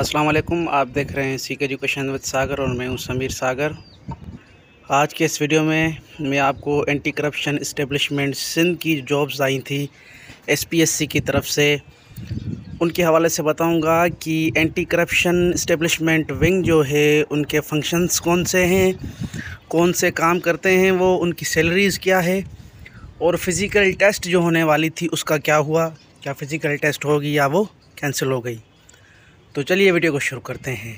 अस्सलाम वालेकुम। आप देख रहे हैं सीके एजुकेशन विद सागर और मैं हूं समीर सागर। आज के इस वीडियो में मैं आपको एंटी करप्शन इस्टेब्लिशमेंट सिंध की जॉब्स आई थी एसपीएससी की तरफ से, उनके हवाले से बताऊंगा कि एंटी करप्शन इस्टेब्लिशमेंट विंग जो है उनके फंक्शंस कौन से हैं, कौन से काम करते हैं वो, उनकी सैलरीज़ क्या है और फ़िज़िकल टेस्ट जो होने वाली थी उसका क्या हुआ, क्या फ़िज़िकल टेस्ट होगी या वो कैंसिल हो गई। तो चलिए वीडियो को शुरू करते हैं।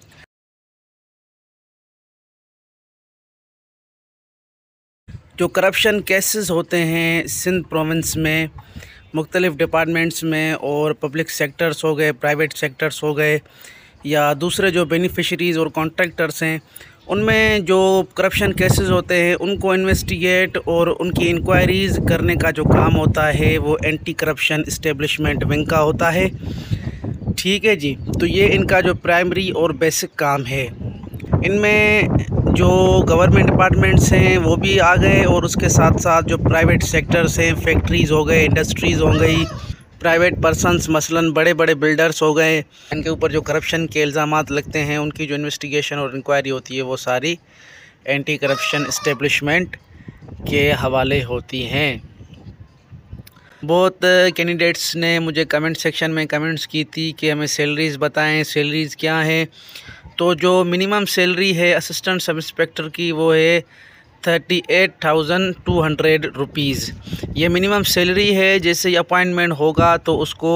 जो करप्शन केसेस होते हैं सिंध प्रोविंस में मुख्तलिफ़ डिपार्टमेंट्स में, और पब्लिक सेक्टर्स हो गए, प्राइवेट सेक्टर्स हो गए, या दूसरे जो बेनिफिशरीज़ और कॉन्ट्रैक्टर्स हैं, उनमें जो करप्शन केसेस होते हैं उनको इन्वेस्टिगेट और उनकी इंक्वायरीज़ करने का जो काम होता है वो एंटी करप्शन इस्टेब्लिशमेंट विंग का होता है। ठीक है जी, तो ये इनका जो प्राइमरी और बेसिक काम है। इनमें जो गवर्नमेंट डिपार्टमेंट्स हैं वो भी आ गए और उसके साथ साथ जो प्राइवेट सेक्टर्स हैं, फैक्ट्रीज़ हो गए, इंडस्ट्रीज़ हो गई, प्राइवेट पर्सनस मसलन बड़े बड़े बिल्डर्स हो गए, इनके ऊपर जो करप्शन के इल्ज़ामात लगते हैं उनकी जो इन्वेस्टिगेशन और इंक्वायरी होती है वो सारी एंटी करप्शन इस्टेब्लिशमेंट के हवाले होती हैं। बहुत कैंडिडेट्स ने मुझे कमेंट सेक्शन में कमेंट्स की थी कि हमें सैलरीज़ बताएं, सैलरीज़ क्या हैं। तो जो मिनिमम सैलरी है असिस्टेंट सब इंस्पेक्टर की वो है 38,200 रुपीज़। ये मिनिमम सैलरी है। जैसे ही अपॉइंटमेंट होगा तो उसको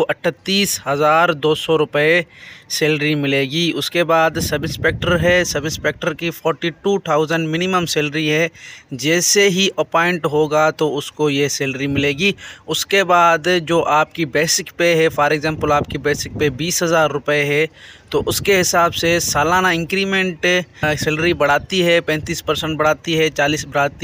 38,200 रुपये सैलरी मिलेगी। उसके बाद सब इंस्पेक्टर है, सब इंस्पेक्टर की 42,000 मिनिमम सैलरी है। जैसे ही अपॉइंट होगा तो उसको ये सैलरी मिलेगी। उसके बाद जो आपकी बेसिक पे है, फॉर एग्ज़ाम्पल आपकी बेसिक पे 20,000 रुपये है, तो उसके हिसाब से सालाना इंक्रीमेंट सैलरी बढ़ाती है, 35% बढ़ाती है, 40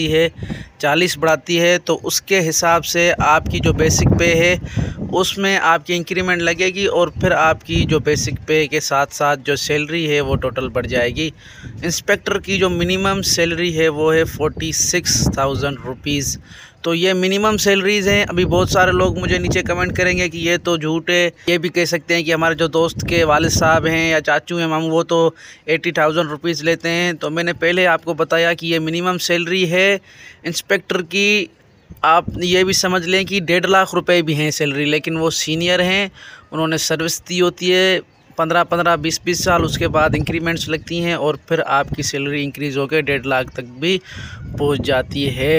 बढ़ाती है। तो उसके हिसाब से आपकी जो बेसिक पे है उसमें आपकी इंक्रीमेंट लगेगी और फिर आपकी जो बेसिक पे के साथ साथ जो सैलरी है वो टोटल बढ़ जाएगी। इंस्पेक्टर की जो मिनिमम सैलरी है वो है 46,000 रुपीज़। तो ये मिनिमम सैलरीज़ हैं। अभी बहुत सारे लोग मुझे नीचे कमेंट करेंगे कि ये तो झूठ है। ये भी कह सकते हैं कि हमारे जो दोस्त के वालिद साहब हैं या चाचू हैं मामू, वो तो 80,000 रुपीज़ लेते हैं। तो मैंने पहले आपको बताया कि ये मिनिमम सैलरी है इंस्पेक्टर की। आप ये भी समझ लें कि 1.5 लाख रुपए भी हैं सैलरी, लेकिन वो सीनियर हैं, उन्होंने सर्विस दी होती है 15-15, 20-20 साल। उसके बाद इंक्रीमेंट्स लगती हैं और फिर आपकी सैलरी इंक्रीज़ होकर 1.5 लाख तक भी पहुंच जाती है।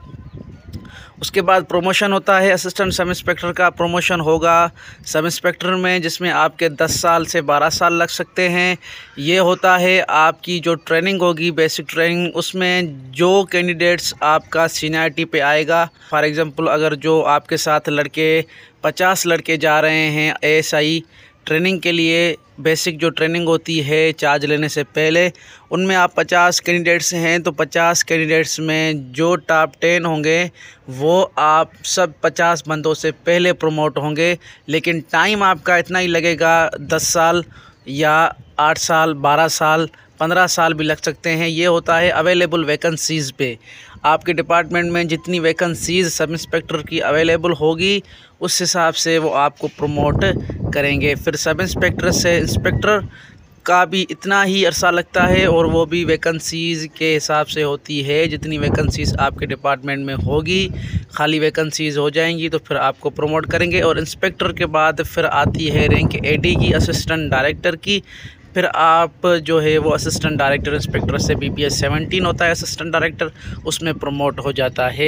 उसके बाद प्रमोशन होता है। असिस्टेंट सब इंस्पेक्टर का प्रमोशन होगा सब इंस्पेक्टर में, जिसमें आपके 10 साल से 12 साल लग सकते हैं। ये होता है आपकी जो ट्रेनिंग होगी, बेसिक ट्रेनिंग, उसमें जो कैंडिडेट्स आपका सीनियरिटी पे आएगा, फॉर एग्ज़ाम्पल अगर जो आपके साथ 50 लड़के जा रहे हैं ASI ट्रेनिंग के लिए, बेसिक जो ट्रेनिंग होती है चार्ज लेने से पहले, उनमें आप 50 कैंडिडेट्स हैं, तो 50 कैंडिडेट्स में जो टॉप 10 होंगे वो आप सब 50 बंदों से पहले प्रमोट होंगे। लेकिन टाइम आपका इतना ही लगेगा, 10 साल या 8 साल, 12 साल, 15 साल भी लग सकते हैं। ये होता है अवेलेबल वैकेंसीज़ पे। आपके डिपार्टमेंट में जितनी वैकेंसीज़ सब इंस्पेक्टर की अवेलेबल होगी उस हिसाब से वो आपको प्रमोट करेंगे। फिर सब इंस्पेक्टर से इंस्पेक्टर का भी इतना ही अरसा लगता है और वो भी वैकेंसीज़ के हिसाब से होती है। जितनी वैकेंसीज़ आपके डिपार्टमेंट में होगी, खाली वैकेंसीज़ हो जाएंगी तो फिर आपको प्रमोट करेंगे। और इंस्पेक्टर के बाद फिर आती है रैंक AD की, असिस्टेंट डायरेक्टर की। फिर आप जो है वो असिस्टेंट डायरेक्टर, इंस्पेक्टर से BPS 17 होता है असिस्टेंट डायरेक्टर, उसमें प्रमोट हो जाता है।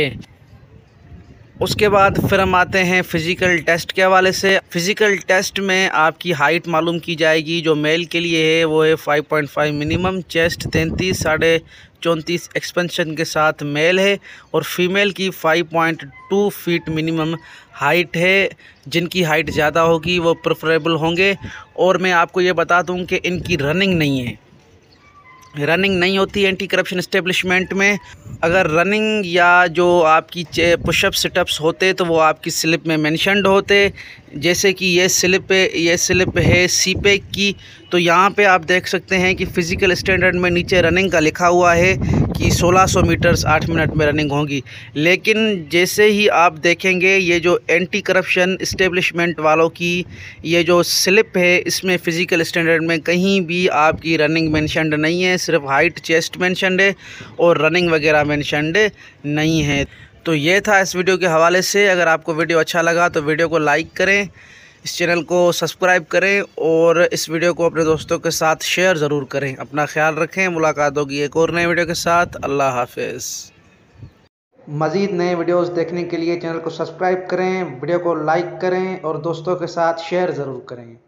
उसके बाद फिर हम आते हैं फ़िज़िकल टेस्ट के हवाले से। फ़िज़िकल टेस्ट में आपकी हाइट मालूम की जाएगी। जो मेल के लिए है वो है 5.5 मिनिमम, चेस्ट 33, 34.5 एक्सपेंशन के साथ मेल है, और फीमेल की 5.2 फीट मिनिमम हाइट है। जिनकी हाइट ज़्यादा होगी वो प्रेफरेबल होंगे। और मैं आपको ये बता दूं कि इनकी रनिंग नहीं है, रनिंग नहीं होती एंटी करप्शन इस्टेब्लिशमेंट में। अगर रनिंग या जो आपकी पुशअप सिटअप्स होते तो वो आपकी स्लिप में मेंशन्ड होते। जैसे कि ये स्लिप है CPEC की, तो यहाँ पे आप देख सकते हैं कि फ़िज़िकल स्टैंडर्ड में नीचे रनिंग का लिखा हुआ है कि 1600 मीटर्स 8 मिनट में रनिंग होगी। लेकिन जैसे ही आप देखेंगे ये जो एंटी करप्शन इस्टेब्लिशमेंट वालों की ये जो स्लिप है, इसमें फ़िज़िकल स्टैंडर्ड में कहीं भी आपकी रनिंग मेंशन्ड नहीं है, सिर्फ हाइट चेस्ट मेंशन्ड है और रनिंग वगैरह मेंशन्ड नहीं है। तो ये था इस वीडियो के हवाले से। अगर आपको वीडियो अच्छा लगा तो वीडियो को लाइक करें, इस चैनल को सब्सक्राइब करें और इस वीडियो को अपने दोस्तों के साथ शेयर ज़रूर करें। अपना ख्याल रखें। मुलाकात होगी एक और नए वीडियो के साथ। अल्लाह हाफिज़। मज़ीद नए वीडियोस देखने के लिए चैनल को सब्सक्राइब करें, वीडियो को लाइक करें और दोस्तों के साथ शेयर ज़रूर करें।